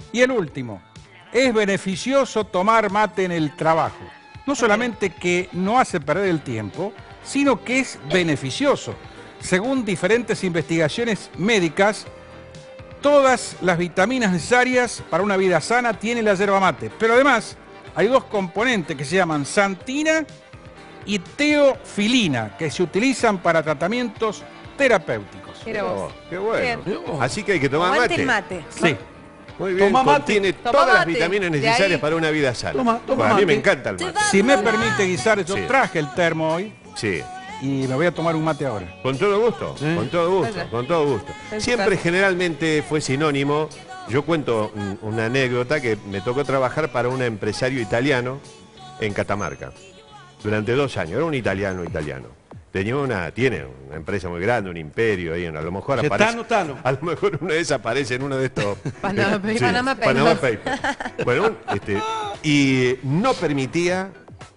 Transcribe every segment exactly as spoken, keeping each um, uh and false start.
Y el último, es beneficioso tomar mate en el trabajo. No solamente que no hace perder el tiempo, sino que es beneficioso. Según diferentes investigaciones médicas, todas las vitaminas necesarias para una vida sana tiene la yerba mate. Pero además hay dos componentes que se llaman xantina y teofilina, que se utilizan para tratamientos terapéuticos. Mira vos. Oh, qué bueno. Bien. Así que hay que tomar Aguante mate. el mate. Sí. Muy bien, Toma mate. contiene Toma todas las mate. vitaminas De necesarias ahí. para una vida sana. Toma, toma Bueno, a mí me mate. encanta el mate. Si me permite, Guisar, yo Sí. traje el termo hoy Sí. y me voy a tomar un mate ahora. Con todo gusto, Sí. con todo gusto, Vaya. con todo gusto. Vaya. Siempre generalmente fue sinónimo. Yo cuento un- una anécdota que me tocó trabajar para un empresario italiano en Catamarca durante dos años. Era un italiano italiano. Tenía una, tiene una empresa muy grande, un imperio ahí, a lo mejor Se aparece. Tano, Tano. A lo mejor una vez aparece en uno de estos. Panama eh, Papers. sí, Panama Panama Papers. Papers. Bueno, este, y no permitía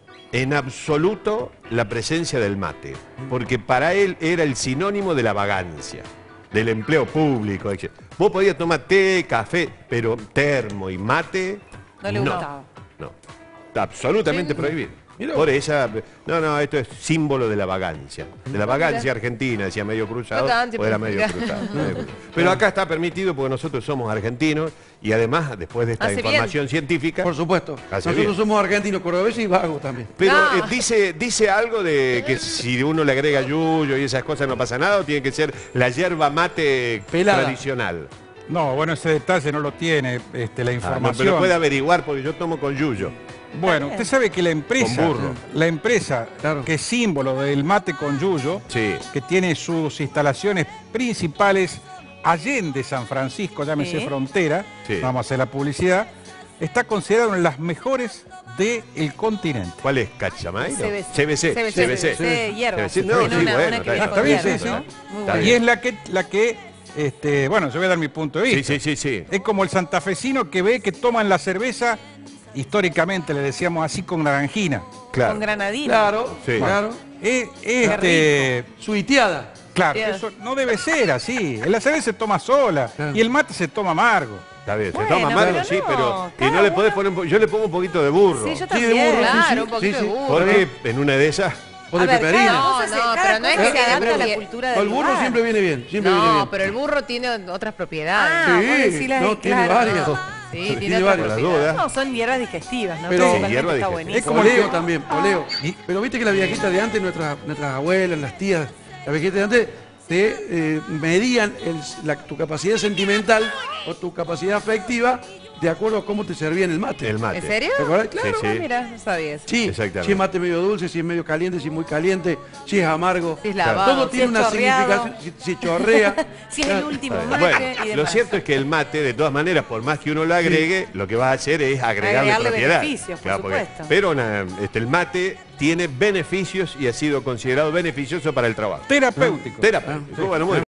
en absoluto la presencia del mate, porque para él era el sinónimo de la vagancia, del empleo público. Vos podías tomar té, café, pero termo y mate, No le gustaba. no, está absolutamente prohibido. Mirá Por vos. esa, no, no, esto es símbolo de la vagancia, de la vagancia argentina, decía medio cruzado, Vagancia, o era pues, medio mirá. cruzado. medio cruzado. Pero acá está permitido porque nosotros somos argentinos y además, después de esta Hace bien. información científica, Por supuesto. Hace Nosotros bien. somos argentinos, cordobeses y vagos también. pero No. eh, dice, dice algo de que si uno le agrega yuyo y esas cosas no pasa nada, o tiene que ser la yerba mate Pelada. tradicional. No, bueno, ese detalle no lo tiene este, la Ah, no, información. pero puede averiguar porque yo tomo con yuyo. Bueno, usted sabe que la empresa, Con burro. la empresa Claro. que es símbolo del mate con yuyo, Sí. que tiene sus instalaciones principales allende San Francisco, llámese Sí. Frontera, Sí. vamos a hacer la publicidad, está considerado una de las mejores del continente. ¿Cuál es? ¿Cachamairo? C B C. C B C. C B C. C B C. C B C, hierba. C B C. No, Tiene sí, una- bueno, una está que bien. Está bien, sí, gobierna, sí. ¿no? Está Muy bien. bueno. Y es la que, la que este, bueno, yo voy a dar mi punto de Sí, vista. sí, sí, sí. Es como el santafesino que ve que toman la cerveza, históricamente le decíamos así, con naranjina. Claro. Con granadina. Claro, Sí. claro. Es, este, Suiteada. claro, Bien. eso no debe ser así. La cerveza se toma sola Claro. y el mate se toma amargo. Está bien, Bueno, se toma amargo, pero sí, no, pero. Y cada no le podés uno- poner un po- yo le pongo un poquito de burro. Sí, yo Sí, de también. burro, sí, Claro, sí, un poquito sí, de sí. burro. Porque en una de esas. O A de ver, peperina. cada cosa No, se- no, cada pero no es cosa que se se adapta a la adapte- cultura O del el burro lugar. siempre viene bien, siempre viene No, bien. pero el burro tiene otras propiedades. Ah, Sí, vos decís la- no, tiene claro, varias. no. Sí, tiene tiene otras varias. Por las propiedades. dudas. No, son hierbas digestivas, ¿no? Pero- Principalmente Sí, hierba está digestiva. buenísimo. Es como Poleo el- también, poleo. Y- Pero viste que las viejitas de antes, nuestras, nuestras abuelas, las tías, las viejitas de antes, te eh, medían el- la- tu capacidad sentimental o tu capacidad afectiva de acuerdo a cómo te servían el mate. El mate. ¿En serio? ¿Te acordás? Claro. Sí, Ah, sí. mira, no sabía eso. Sí, Exactamente. si es mate medio dulce, si es medio caliente, si es muy caliente, si es amargo. Si es lavado, Todo si tiene es una chorreado. significación, si, si chorrea. Si es el último Está mate bien. y Bueno, demás. lo cierto es que el mate, de todas maneras, por más que uno lo agregue, lo que va a hacer es agregarle, Agregarle propiedad. beneficios, por porque- supuesto. pero na- este, el mate tiene beneficios y ha sido considerado beneficioso para el trabajo. Terapéutico. Terapéutico. Bueno, muy